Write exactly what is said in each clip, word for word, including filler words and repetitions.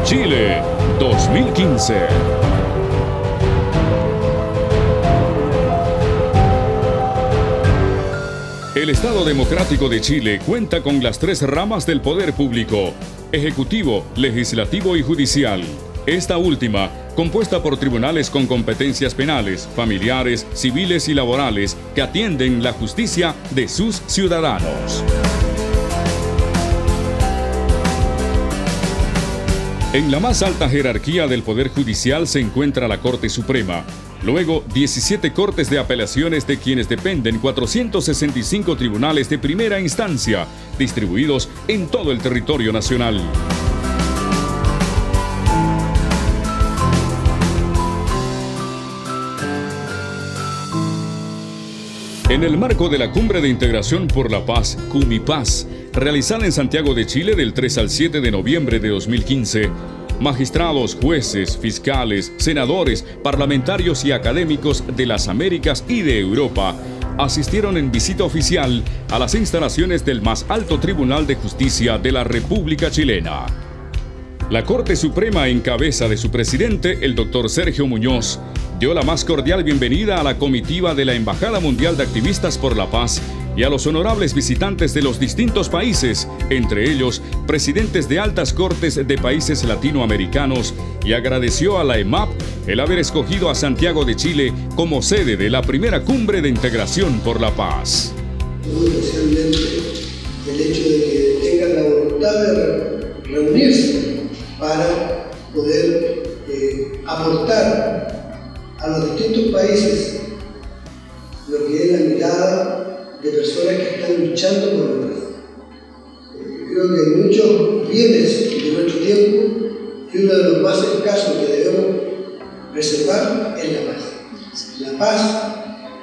Chile dos mil quince. El Estado Democrático de Chile cuenta con las tres ramas del poder público: ejecutivo, legislativo y judicial. Esta última, compuesta por tribunales con competencias penales, familiares, civiles y laborales que atienden la justicia de sus ciudadanos. En la más alta jerarquía del Poder Judicial se encuentra la Corte Suprema. Luego, diecisiete cortes de apelaciones de quienes dependen cuatrocientos sesenta y cinco tribunales de primera instancia, distribuidos en todo el territorio nacional. En el marco de la Cumbre de Integración por la Paz, CUMIPAS, realizada en Santiago de Chile del tres al siete de noviembre de dos mil quince, magistrados, jueces, fiscales, senadores, parlamentarios y académicos de las Américas y de Europa asistieron en visita oficial a las instalaciones del más alto Tribunal de Justicia de la República Chilena. La Corte Suprema, en cabeza de su presidente, el doctor Sergio Muñoz, dio la más cordial bienvenida a la comitiva de la Embajada Mundial de Activistas por la Paz y a los honorables visitantes de los distintos países, entre ellos presidentes de altas cortes de países latinoamericanos, y agradeció a la E M A P el haber escogido a Santiago de Chile como sede de la primera Cumbre de Integración por la Paz. Muy especialmente el hecho de que tengan la voluntad de reunirse para poder eh, aportar a los distintos países lo que es la mirada de personas que están luchando por la paz. Eh, creo que hay muchos bienes de nuestro tiempo y uno de los más escasos que debemos preservar es la paz. La paz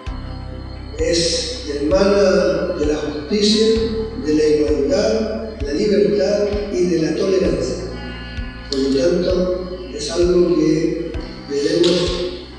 es hermana de la justicia, de la igualdad, la libertad y de la tolerancia. Por lo tanto, es algo que debemos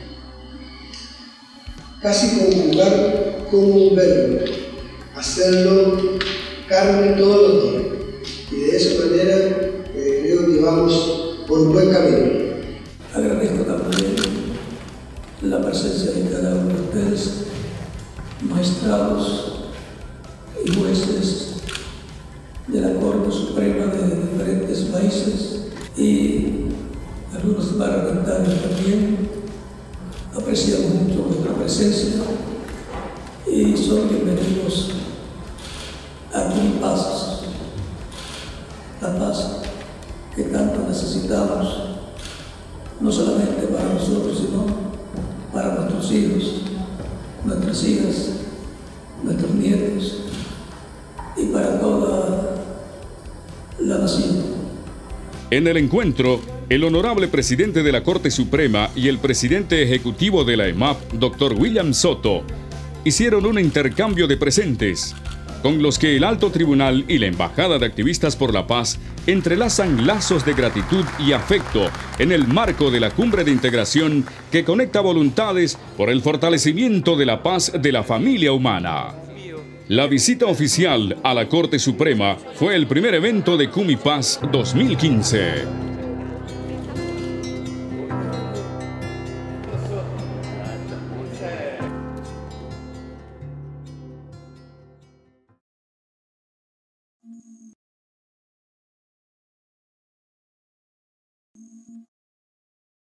casi conjugar como un verbo, hacerlo carne todos los días. Y de esa manera eh, creo que vamos por un buen camino. Agradezco también la presencia de cada uno de ustedes, magistrados y jueces de la Corte Suprema de diferentes países y algunos parlamentarios también. Apreciamos mucho vuestra presencia y son bienvenidos a CUMIPAS, la paz que tanto necesitamos, no solamente para nosotros, sino para nuestros hijos, nuestras hijas, nuestros nietos y para toda la nación. En el encuentro, el honorable presidente de la Corte Suprema y el presidente ejecutivo de la E M A P, doctor William Soto, hicieron un intercambio de presentes, con los que el Alto Tribunal y la Embajada de Activistas por la Paz entrelazan lazos de gratitud y afecto en el marco de la Cumbre de Integración que conecta voluntades por el fortalecimiento de la paz de la familia humana. La visita oficial a la Corte Suprema fue el primer evento de CUMIPAS dos mil quince.